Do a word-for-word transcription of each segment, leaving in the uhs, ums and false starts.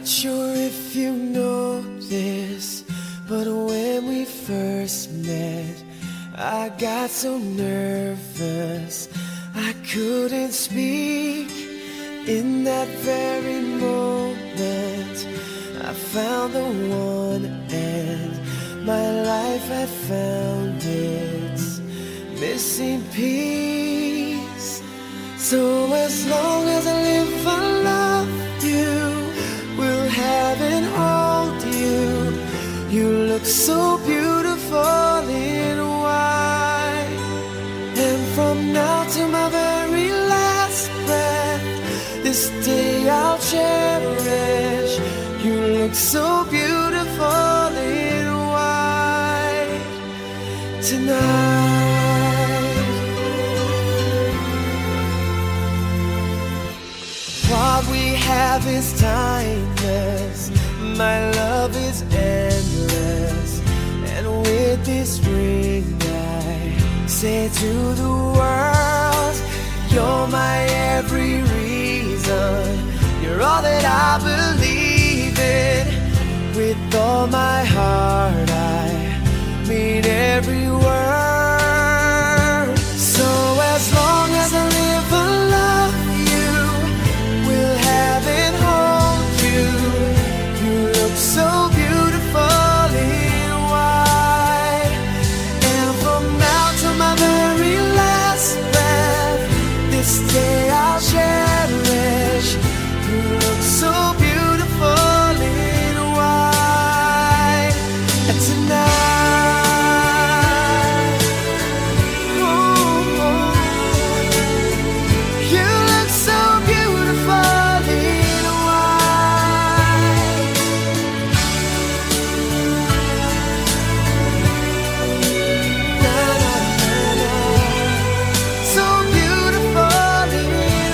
Not sure if you know this, but when we first met, I got so nervous I couldn't speak. In that very moment I found the one, and my life had found its missing piece. So as long as I live, I love you, will have and hold you. You look so beautiful in white, and from now to my very last breath, this day I'll cherish. You look so beautiful in white tonight. What we have is timeless, my love is endless, and with this ring I say to the world, you're my every reason, you're all that I believe in. With all my heart I mean every word. So as long as I live, I love you, will have and hold you. You look so beautiful in white, and from now to my very last breath, this day I'll cherish. You look so beautiful in white tonight. Oh, oh. You look so beautiful in white. Na, na, na, na. So beautiful in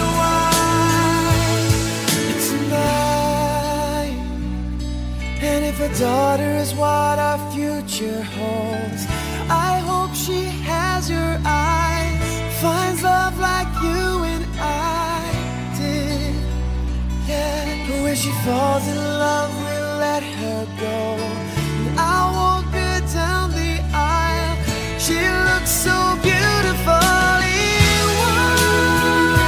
white tonight. And if a daughter is what our future holds, I hope she has your eyes, finds love like you and I did. Yeah, but when she falls in love, we'll let her go, and I'll walk her down the aisle. She looks so beautiful in white.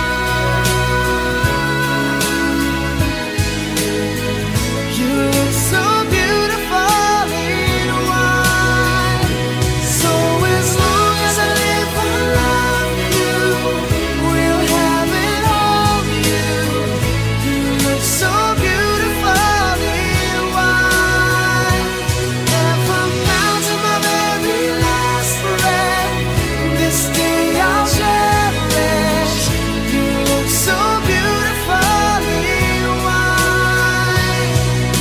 You look so beautiful in white. So as long as I live, I love you, will have and hold you. You look so beautiful in white, and from now to my very last breath, this day I'll cherish. You look so beautiful in white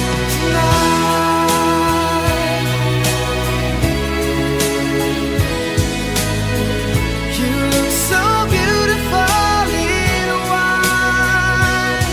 tonight. You look so beautiful in white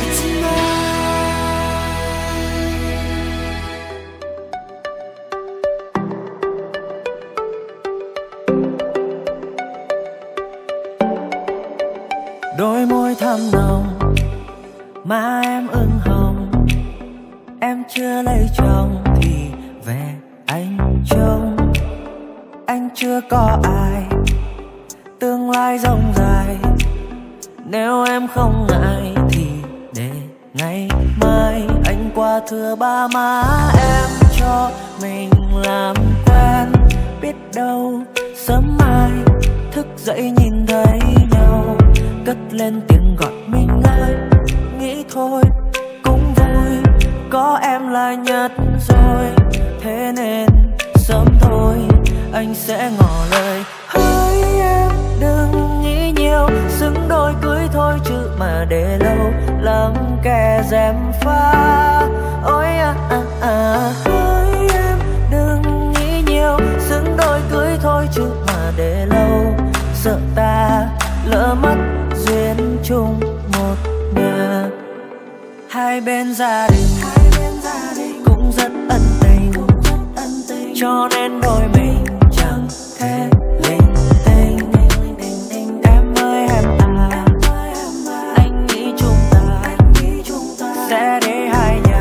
Đôi môi thắm nồng, má em ửng hồng. Em chưa lấy chồng thì về anh trông. Anh chưa có ai, tương lai rộng dài. Nếu em không ngại thì để ngày mai anh qua thưa ba má em cho mình làm quen. Biết đâu sớm mai thức dậy nhìn thấy nhau, cất lên tiếng gọi mình ơi. Nghĩ thôi cũng vui, có em là nhất rồi. Thế nên sớm thôi anh sẽ ngỏ lời. Hỡi em đừng nghĩ nhiều, xứng đôi cưới thôi chứ mà để lâu lắm kẻ gièm pha. Ôi à à à. Hỡi em đừng nghĩ nhiều, xứng đôi cưới thôi chứ mà để lâu sợ ta lỡ mất duyên chung một nhà. Hai bên gia đình cũng rất ân tình, cho nên đôi mình chẳng thể linh tinh. Em ơi em à, anh nghĩ chúng ta sẽ để hai nhà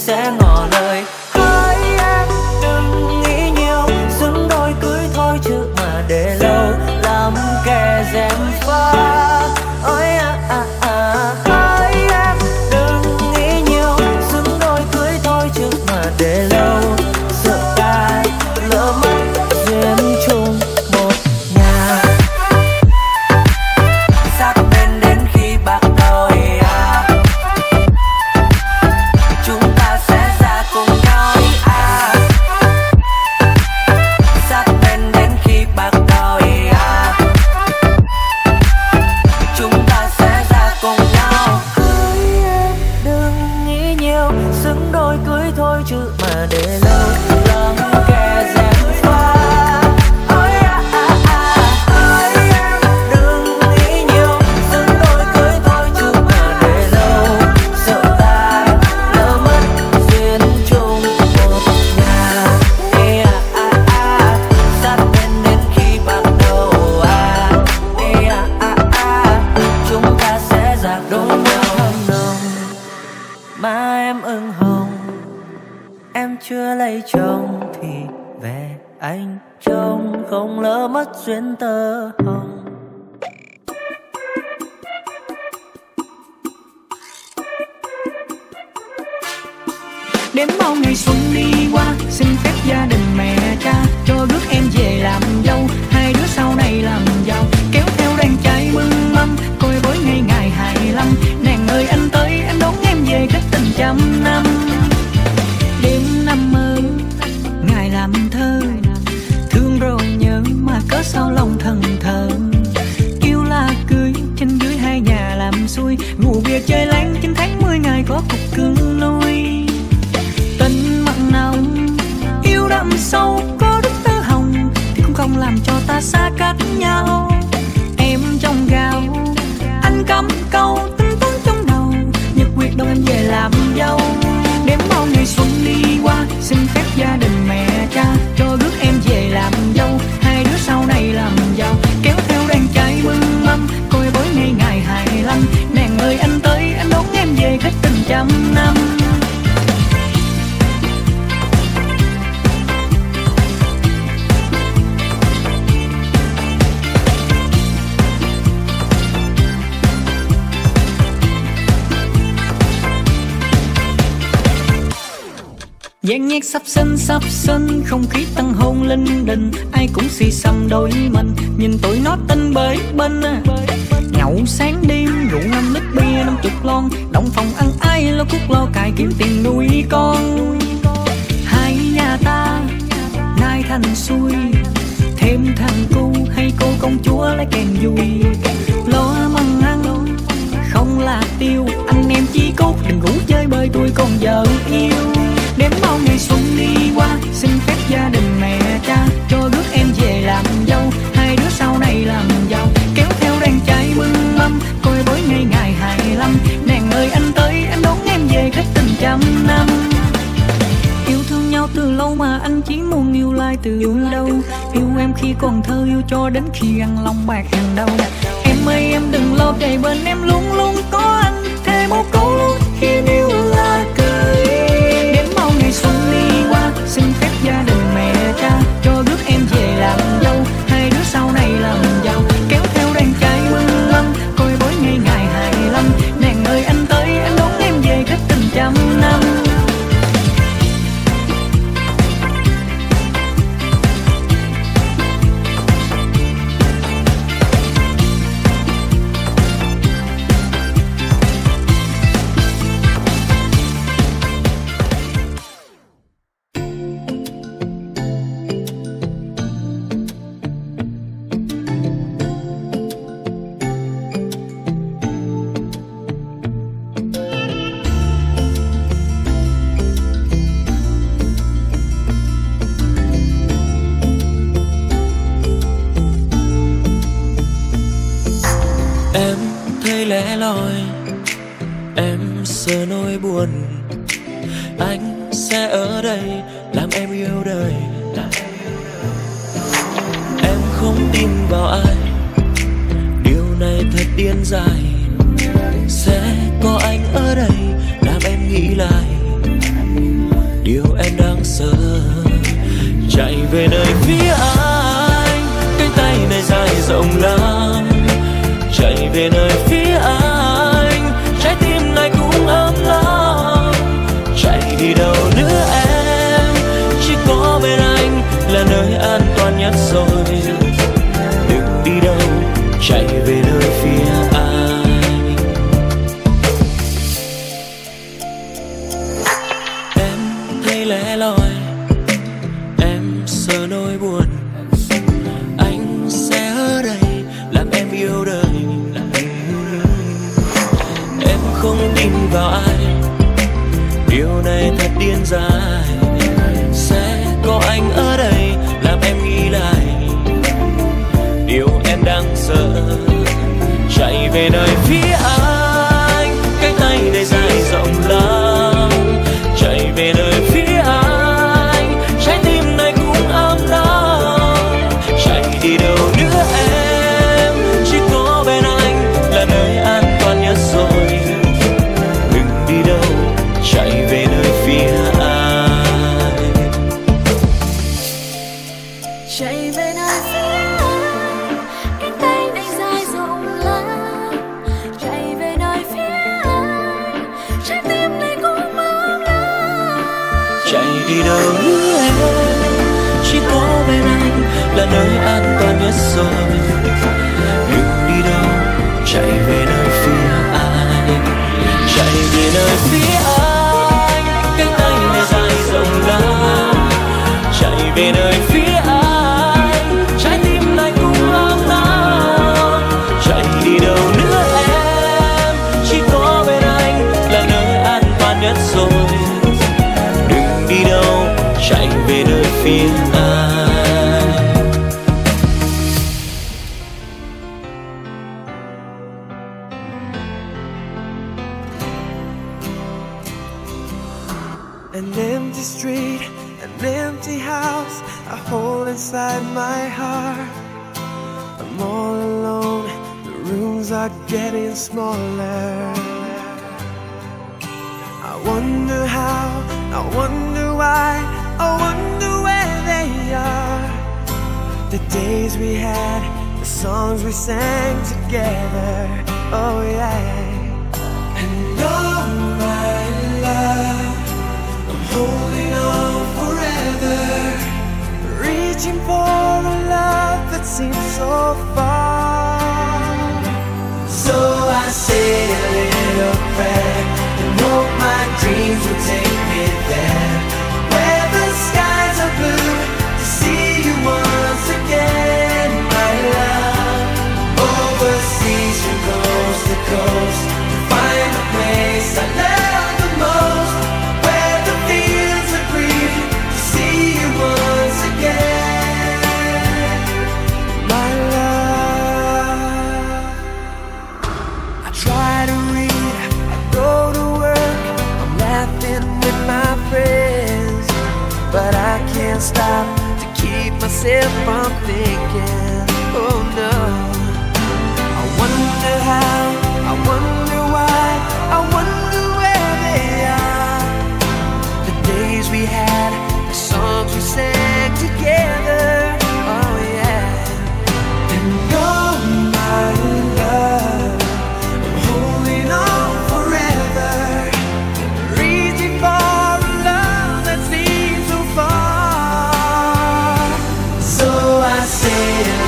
sẽ ngỏ lời. Hỡi em đừng nghĩ nhiều, xứng đôi cưới thôi chứ mà để lâu làm kẻ gièm pha. Ôi à à à, hỡi em đừng nghĩ nhiều, xứng đôi cưới thôi chứ mà để lâu sợ ta lỡ mất duyên chung một nhà. Sát bên đến khi bạc đầu à, chúng ta sẽ ra cùng nhau à. Sát bên đến khi bạc đầu à, chúng ta sẽ ra cùng nhau. Hỡi em đừng nghĩ nhiều, xứng đôi cưới thôi chứ mà để lâu làm kẻ gièm pha. Ôi à à à, hỡi em đừng nghĩ nhiều, xứng đôi cưới thôi chứ mà để lâu sợ ta lỡ mất duyên chung một nhà. Ê à à à, sát bên đến khi bạc đầu à. Ê à à à, chúng ta sẽ dạt đôi nhau hâm nồng. Má em ửng hồng, em chưa lấy chồng thì về anh trông không lỡ mất duyên tơ hồng. Đếm bao ngày xuân đi qua, xin phép gia đình mẹ cha cho rước em về làm dâu. Hai đứa sau này làm giàu, kéo theo đàn trai mừng mâm, coi với ngày ngày hai mươi lăm. Nàng ơi anh tới, anh đón em về kết tình trăm năm. Đêm năm mơ, ngày làm thơ, thương rồi nhớ mà cớ sao lòng thần thờ. Kêu là cưới, trên dưới hai nhà làm xuôi, rượu bia chơi láng chín tháng mười ngày có cục cưng nuôi. Tình mặn nồng, yêu đậm sâu, có đức tơ hồng thì cũng không làm cho ta xa cách nhau. Em trong gạo, anh cắm câu, tính toán trong đầu, nhật quyết đón em về làm dâu. Đếm bao ngày xuân đi qua, xin phép gia đình mẹ cha cho rước em về làm dâu. Hai đứa sau này làm giàu, kéo theo đàn trai mừng mâm, coi với ngày ngày hai mươi lăm. Nàng ơi anh tới, anh đón em về kết tình trăm năm. Gian nhạc sắp sinh sắp sinh, không khí tăng hôn linh đình, ai cũng xì xầm đôi mình, nhìn tụi nó tinh bới bên. Nhậu sáng đêm rượu năm lít bia năm chục lon, động phòng ăn ai lo cuốc lo cài kiếm tiền nuôi con. Hai nhà ta nay thành xuôi, thêm thằng cu hay cô công chúa lấy kèn vui. Lo măng ăn không là tiêu, anh em chí cốt đừng ngủ chơi bơi tôi còn vợ yêu. Đếm bao ngày xuân đi qua, xin phép gia đình mẹ cha cho rước em về làm dâu. Hai đứa sau này làm giàu, kéo theo đàn trai mừng mâm, coi với ngày ngày hai mươi lăm. Nàng ơi anh tới, anh đón em về kết tình trăm năm. Yêu thương nhau từ lâu mà anh chỉ muốn yêu lại từ đâu. Yêu em khi còn thơ, yêu cho đến khi ăn lòng bạc hàng đầu. Em ơi em đừng lo, để bên em luôn luôn có anh, thêm một câu luôn khi yêu là cưới. Đến bao ngày xuân đi qua, xin phép gia đình mẹ cha cho rước em về làm dâu. Hai đứa sau này làm giàu, kéo theo đàn trai mừng mâm, coi với ngày ngày hai mươi lăm. Nàng ơi anh tới, anh đón em về kết tình trăm năm. lẻ loi, em sợ nỗi buồn. Anh sẽ ở đây làm em yêu đời. Em không tin vào ai, điều này thật điên dại. Sẽ có anh ở đây làm em nghĩ lại. chạy về nơi phía anh. Cái tay này dài rộng lắm, chạy về nơi phía anh. Trái tim này cũng ấm lắm, chạy đi đâu nữa em, chỉ có bên anh là nơi an toàn nhất rồi. Đừng đi đâu, chạy về nơi phía anh. Em thấy lẻ loi, em sợ nỗi buồn, anh sẽ ở đây làm em yêu đời. Em không tin vào ai, điều này thật điên dại. Sẽ có anh ở đây làm em nghĩ lại điều em đang sợ. Chạy về nơi phía anh, cái tay này dài rộng lắm, chạy về nơi phía anh. Trái tim này cũng ấm lắm, chạy đi đâu nữa em, chỉ có bên anh là nơi an toàn nhất rồi. Đừng đi đâu, chạy về nơi phía anh. Chạy về nơi phía anh, cái tay này dài rộng lắm, chạy về nơi phía anh. Trái tim này cũng ấm lắm, Chạy đi đâu nữa em, chỉ có bên anh là nơi an toàn nhất rồi. Đừng đi đâu, chạy về nơi phía anh. Chạy về nơi phía anh, cái tay này dài rộng lắm, chạy về nơi phía anh. Trái tim này cũng ấm lắm, chạy đi đâu nữa em, chỉ có bên anh là nơi an toàn nhất rồi. Đừng đi đâu, chạy về nơi phía anh. An empty street, an empty house, a hole inside my heart. I'm all alone, the rooms are getting smaller. I wonder how, I wonder why, I wonder where they are. The days we had, the songs we sang together, oh yeah. And oh my love, holding on forever, reaching for a love that seems so far. So I say a little prayer and hope my dreams will take me there, where the skies are blue, to see you once again, my love. Overseas from coast to coast, to find a place I love the most, where the fields are green, to see you once again, my love. I try to read, I go to work, I'm laughing with my friends, but I can't stop to keep myself from thinking, oh no. I wonder how, I wonder why, I wonder where they are. The days we had, the songs we sang together, oh yeah. And oh my love, I'm holding on forever, reaching for a love that seems so far. So I say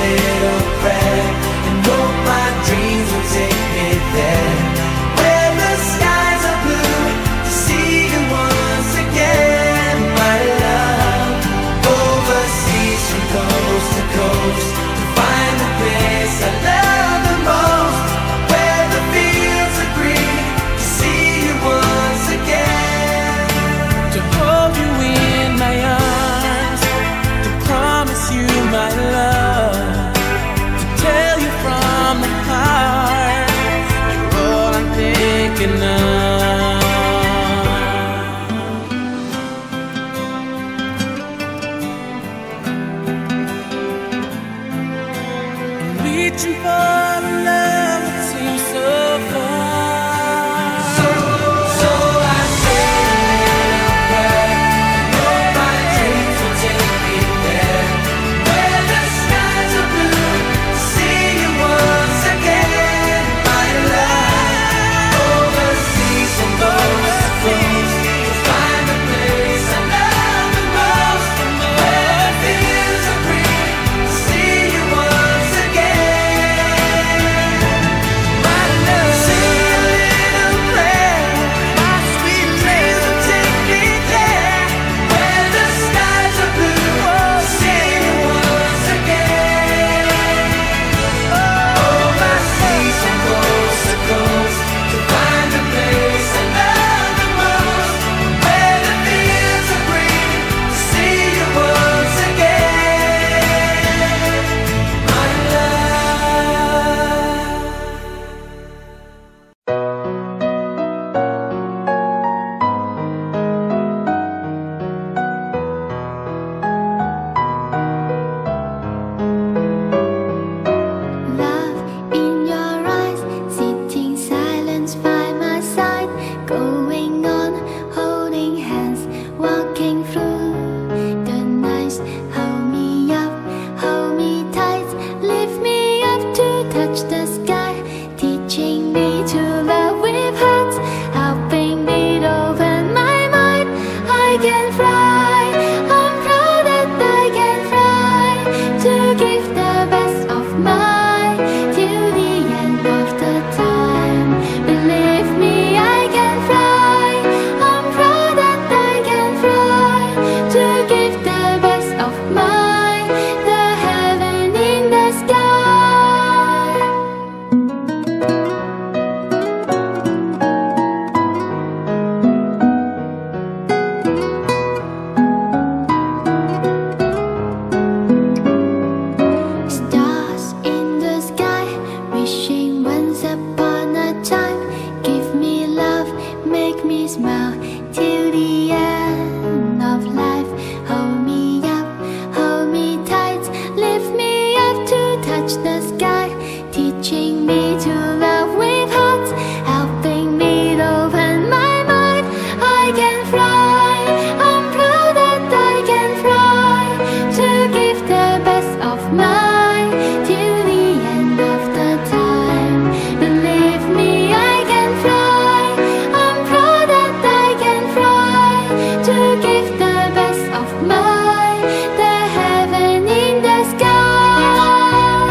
smile till the end of life. Hold me up, hold me tight, lift me up to touch the sky, teaching me to love with heart, helping me to open my mind. I can fly, I'm proud that I can fly, to give the best of mine till the end of the time. Believe me, I can fly, I'm proud that I can fly, to give the best of mine, the heaven in the sky.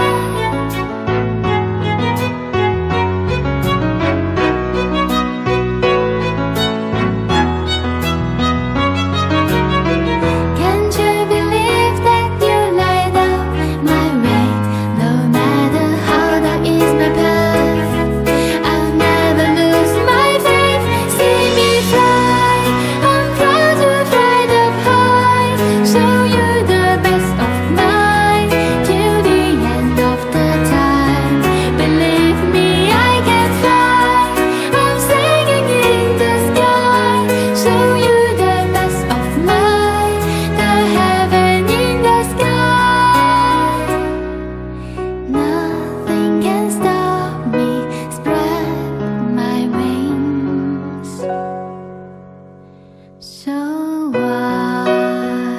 Can't you believe that you light up my way? No matter how dark is my path, I'll never lose my faith. See me fly, I'm proud to fly up high, show you the best of mine till the end of the time. Believe me, I can fly, I'm singing in the sky, show you the best of mine, the heaven in the sky. Nothing can stop me, spread my wings so wide.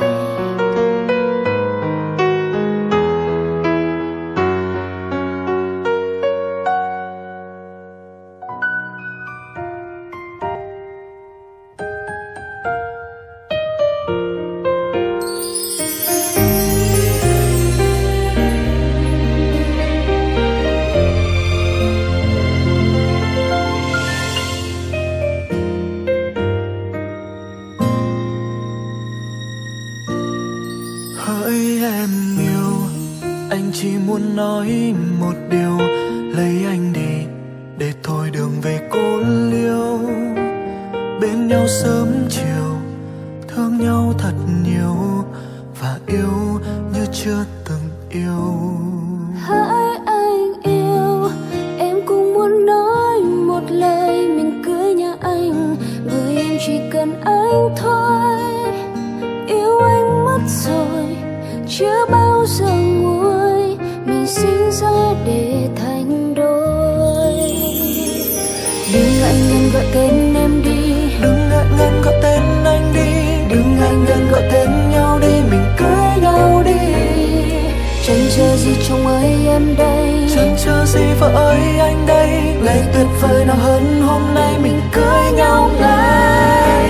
Hỡi em yêu, anh chỉ muốn nói một điều, lấy anh đi để thôi đường về cô liêu. Bên nhau sớm chiều, thương nhau thật nhiều, và yêu như chưa từng yêu. Hỡi anh yêu, em cũng muốn nói một lời, mình cưới nhà anh, với em chỉ cần anh thôi. Yêu anh mất rồi, chưa bao giờ nguôi, mình sinh ra để thành đôi. Đừng ngại ngần gọi tên em đi, Đừng ngại ngần gọi tên anh đi, đừng ngại ngần gọi tên nhau đi, mình cưới nhau đi. Chẳng chờ gì chồng ơi em đây, chẳng chờ gì vợ ơi anh đây. ngày tuyệt vời nào hơn hôm nay, mình cưới nhau ngay.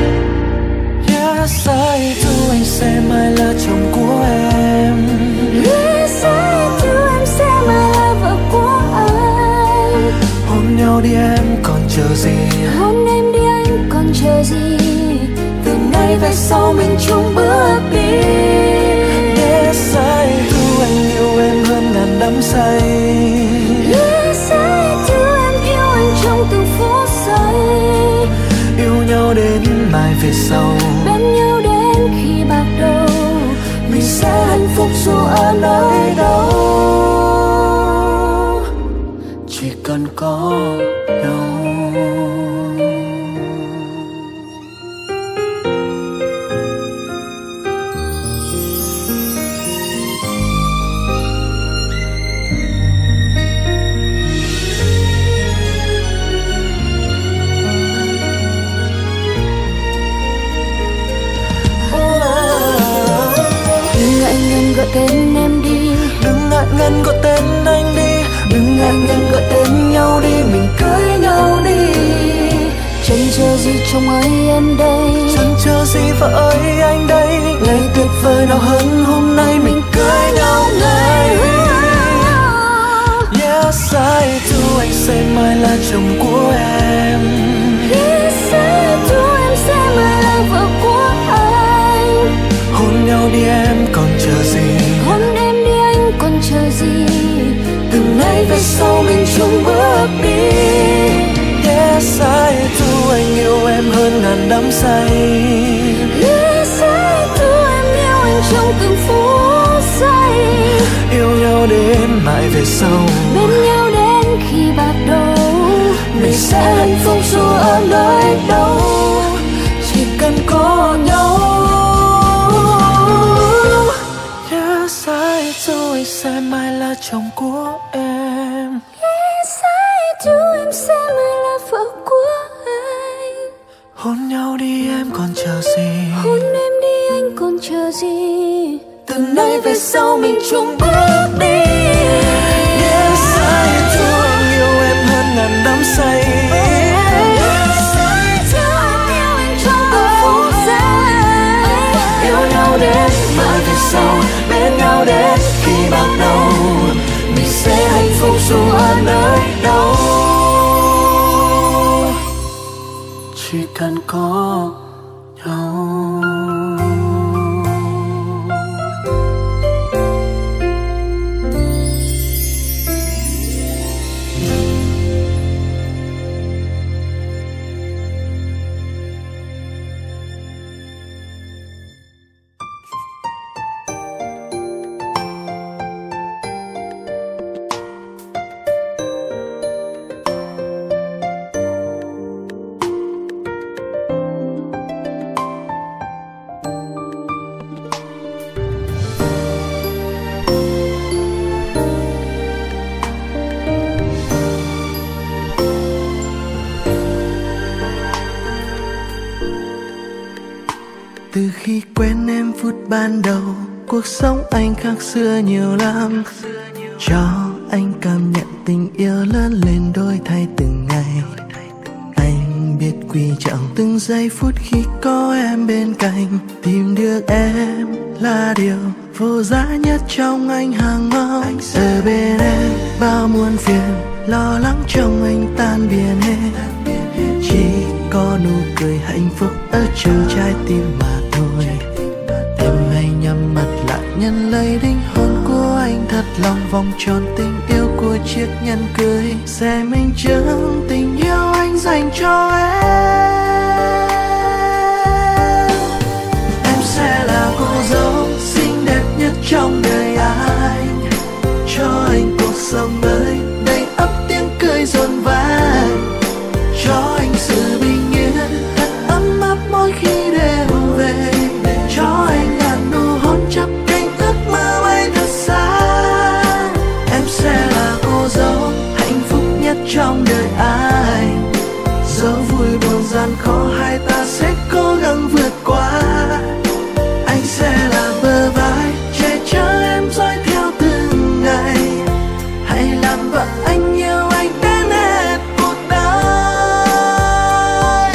Yes, I do, anh sẽ mãi là chồng của em. Yes, I do, em sẽ mãi là vợ của anh. Hôn nhau đi em còn chờ gì, Hôn em đi anh còn chờ gì, từ nay về sau mình chung bước đi. Yes, I do, anh yêu em hơn ngàn đắm say. Yes, I do, em yêu anh trong từng phút giây. Yêu nhau đến mai về sau, Bên nhau đến khi bạc đầu, mình sẽ hạnh phúc dù ở nơi đâu, chỉ cần có nhau. đừng ngại ngần gọi tên em đi, Đừng ngại ngần gọi tên anh đi, đừng ngại ngần gọi tên nhau đi, mình cưới nhau đi. Chẳng chờ gì chồng ơi em đây, chẳng chờ gì vợ ơi anh đây. Ngày tuyệt vời nào hơn hôm nay, mình cưới nhau ngay. Yes, I do, anh sẽ mãi là chồng của em. Yes, I do, em sẽ mãi là vợ của anh. Hôn nhau đi em còn chờ gì, Hôn em đi anh còn chờ gì, từ nay về sau mình chung bước đi. Yes, I do, anh yêu em hơn ngàn đắm say. Yes, I do, em yêu anh trong từng phút giây. Yêu nhau đến mãi về sau, Bên nhau đến khi bạc đầu, mình sẽ hạnh phúc dù ở nơi đâu. nhau đi em còn chờ gì, hôn em đi anh còn chờ gì, từ nay về sau mình chung bước đi. Nếu sai thương anh yêu em hơn ngàn đắm say, sai thương anh yêu anh trong từng phút giây, yêu nhau đến mãi về sau, bên nhau đến khi bạc đầu, mình sẽ hạnh phúc dù ở nơi đâu, chỉ cần có nhau. Từ khi quen em phút ban đầu, cuộc sống anh khác xưa nhiều lắm. Cho anh cảm nhận tình yêu lớn lên đổi thay từng ngày. Anh biết quý trọng từng giây phút khi có em bên cạnh. Tìm được em là điều vô giá nhất trong anh hàng mong. Ở bên em bao muôn phiền, lo lắng trong anh tan biến hết. Chỉ có nụ cười hạnh phúc ở trong trái tim mà thôi. Em hãy nhắm mắt lại nhận lấy linh hồn của anh, thật lòng vòng tròn tình yêu của chiếc nhẫn cưới sẽ minh chứng tình yêu anh dành cho em. Em sẽ là cô dâu xinh đẹp nhất trong đời anh, cho anh cuộc sống mới đầy ắp tiếng cười rộn vang, cho anh sự bình yên thật ấm áp mỗi khi đêm về, cho anh ngàn nụ hôn chắp cánh ước mơ bay thật xa. Em sẽ là cô dâu hạnh phúc nhất trong đời anh, dẫu vui buồn gian khó hai ta sẽ cố gắng vượt qua. Anh sẽ là bờ vai che chở em dõi theo từng ngày, hãy làm vợ anh yêu anh đến hết cuộc đời.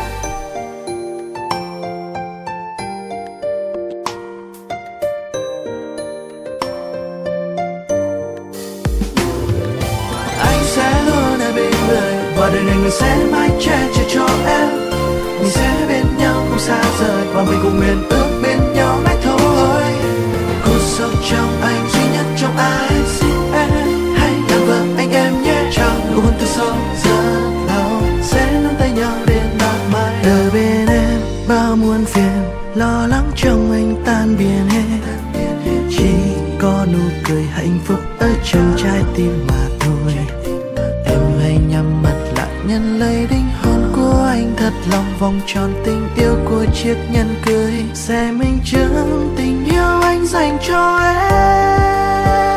Anh sẽ luôn ở bên người, và đời này người sẽ mãi che chở cho em. Mình sẽ bên nhau không xa rời, và mình cùng nguyện ước bên nhau mãi thôi. Cô dâu trong anh duy nhất trong ai, xin em hãy làm vợ anh em nhé. Trong nụ hôn từ sâu rất lâu sẽ nắm tay nhau đến mãi mãi. Ở bên em bao muôn phiền, lo lắng trong anh tan biến hết. Chỉ có nụ cười hạnh phúc ở trong trái tim mà thôi. Em hãy nhắm mắt lại nhận lấy linh hồn của anh, thật lòng vòng tròn tình yêu của chiếc nhẫn cưới sẽ minh chứng tình yêu anh dành cho em.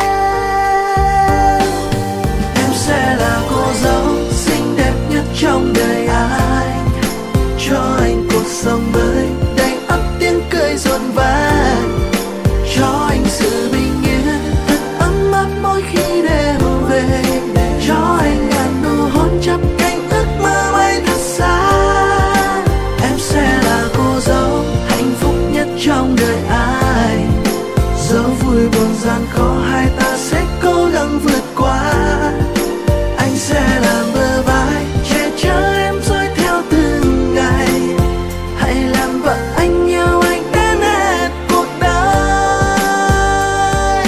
Em sẽ là cô dâu xinh đẹp nhất trong đời anh, cho anh cuộc sống mới đầy ắp tiếng cười rộn vang, cho anh sự bình yên thật ấm áp mỗi khi đêm về, cho anh ngàn nụ hôn chắp cánh ước mơ bay thật xa. Em sẽ là cô dâu hạnh phúc nhất trong đời anh, dẫu vui buồn gian khó hai ta sẽ cố gắng vượt qua. Anh sẽ là bờ vai che chở em dõi theo từng ngày, hãy làm vợ anh yêu anh đến hết cuộc đời.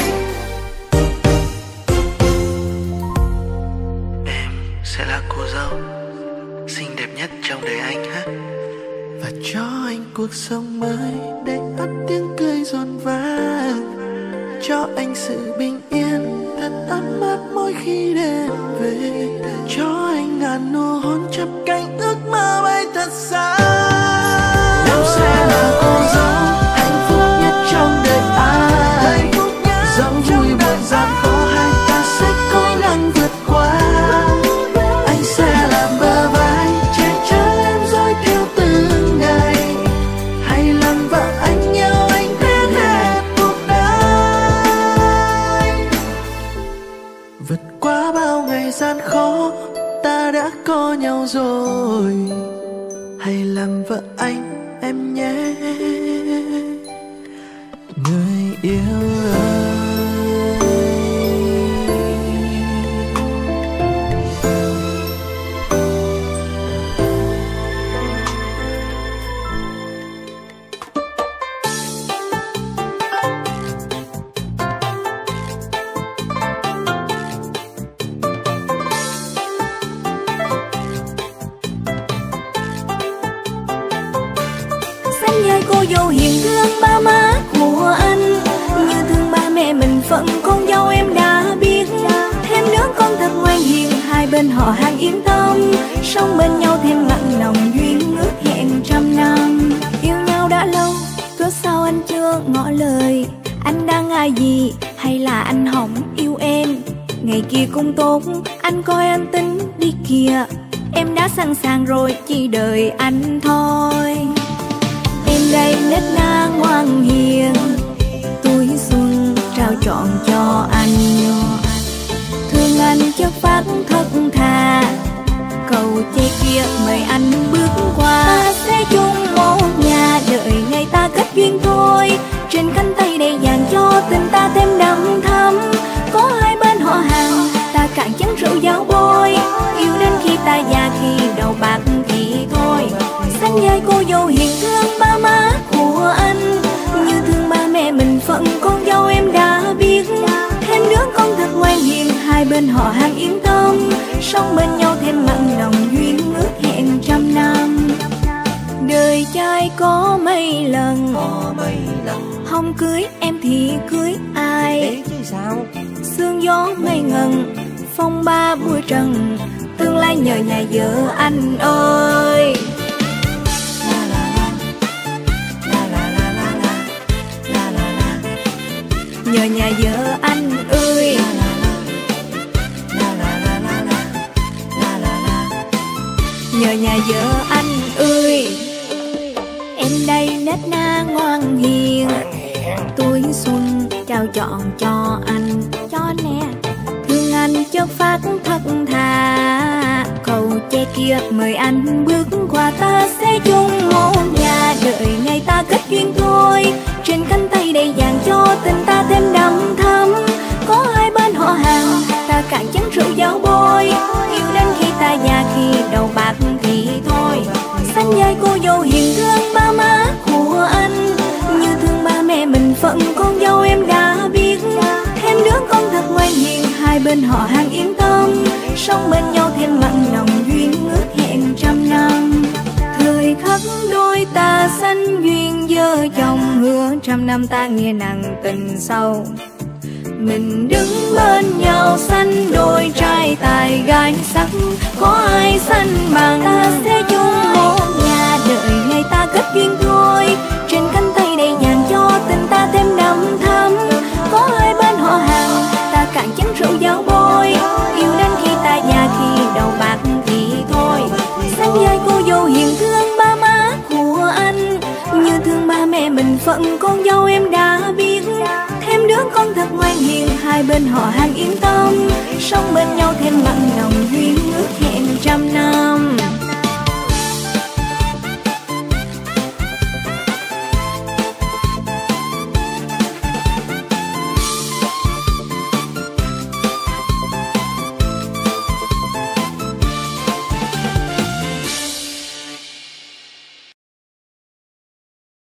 Em sẽ là cô dâu xinh đẹp nhất trong đời anh ha, và cho anh cuộc sống mới đầy ắp tiếng cười rộn vang, cho anh sự bình yên thật ấm áp mỗi khi đêm về, cho anh ngàn nụ hôn chắp cánh ước mơ bay thật xa. Em sẽ là cô dâu hạnh phúc nhất trong đời anh, dẫu vui buồn gian khó hai ta sẽ cố gắng vượt qua. Anh sẽ là bờ vai che chở em dõi theo từng ngày, em nhé, người yêu ơi. Cô dâu hiền thương ba má của anh, như thương ba mẹ mình phận con dâu em đã biết. Thêm đứa con thật ngoan hiền, hai bên họ hàng yên tâm, sống bên nhau thêm mặn nồng duyên ước hẹn trăm năm. Yêu nhau đã lâu, cớ sao anh chưa ngỏ lời? Anh đang ngại gì hay là anh hỏng yêu em? Ngày kia cũng tốt, anh coi anh tính đi kìa. Em đã sẵn sàng rồi, chỉ đợi anh thôi. Em đây nết na ngoan hiền, tuổi xuân trao trọn cho anh. Thương anh chất phát thật thà, cầu che kia mời anh bước qua. Ta sẽ chung một nhà, đợi ngày ta kết duyên thôi. Trên cánh tay đầy vàng cho tình ta thêm đậm thắm. Có hai bên họ hàng, ta cạn chén rượu giao bôi. Yêu đến khi ta già, khi đầu bạc thì thôi. Xanh vai cô dâu hiền thương ba má của anh, như thương ba mẹ mình phận con dâu em đã biết. Thêm đứa con thật ngoan hiền, hai bên họ hàng yên tâm, sống bên nhau thêm mặn nồng duyên ước hẹn trăm năm. Đời trai có mấy lần, có mấy lần không cưới em thì cưới ai? thế chứ sao? Sương gió mây ngần, phong ba bụi trần, tương lai nhờ nhà vợ anh ơi. Nhờ nhà vợ anh ơi, nhờ nhà vợ anh ơi. Em đây nết na ngoan hiền, tuổi xuân trao trọn cho anh, cho nè. Thương anh chất phát thật thà, cầu che kia mời anh bước qua. Ta sẽ chung một nhà, đợi ngày ta kết duyên thôi. Trên cánh tay đầy vàng cho tình ta thêm đậm thắm. Có hai bên họ hàng, ta cạn chén rượu giao bôi. Yêu đến khi ta già, khi đầu bạc thì thôi. Xanh vai cô dâu hiền thương ba má của anh, như thương ba mẹ mình phận con dâu em đã biết. Thêm đứa con thật ngoan hiền, hai bên họ hàng yên tâm, sống bên nhau thêm mặn nồng duyên ước hẹn trăm năm. Thời khắc đôi ta sanh duyên vợ chồng, hứa trăm năm ta nghe nặng tình sâu. Mình đứng bên nhau sanh đôi trai tài gái sắc, có ai sanh bằng? Ta sẽ chung một nhà, đợi ngày ta kết duyên thôi. Trên cánh tay đầy vàng cho tình ta thêm đậm thắm. Có hai bên họ hàng, ta cạn chén rượu giao bôi. Yêu đến khi ta già, khi đầu bạc thì thôi. Xanh vai cô dâu hiền thương ba má của anh, như thương ba mẹ mình phận con dâu em đã biết. Thêm đứa con thật ngoan hiền, hai bên họ hàng yên tâm, sống bên nhau thêm mặn